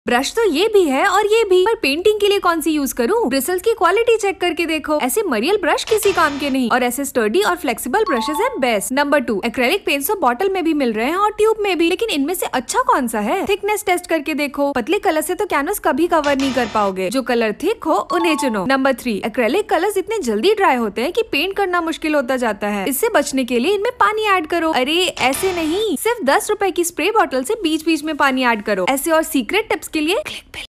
Brush तो ये भी है और ये भी, पर पेंटिंग के लिए कौन सी यूज करूँ? ब्रिसल्स की क्वालिटी चेक करके देखो, ऐसे मरियल ब्रश किसी काम के नहीं और ऐसे स्टर्डी और फ्लेक्सिबल ब्रशेस है बेस्ट। नंबर 2, एक्रेलिक पेंट्स तो बॉटल में भी मिल रहे हैं और ट्यूब में भी, लेकिन इनमें से अच्छा कौन सा है? थिकनेस टेस्ट करके देखो, पतले कलर से तो कैनवस कभी कवर नहीं कर पाओगे, जो कलर थिक हो उन्हें चुनो। नंबर 3, एक्रेलिक कलर्स इतने जल्दी ड्राई होते हैं कि पेंट करना मुश्किल होता जाता है, इससे बचने के लिए इनमें पानी ऐड करो। अरे ऐसे नहीं, सिर्फ 10 रुपए की स्प्रे बॉटल से बीच बीच में पानी ऐड करो। ऐसे और सीक्रेट टिप्स के लिए क्लिक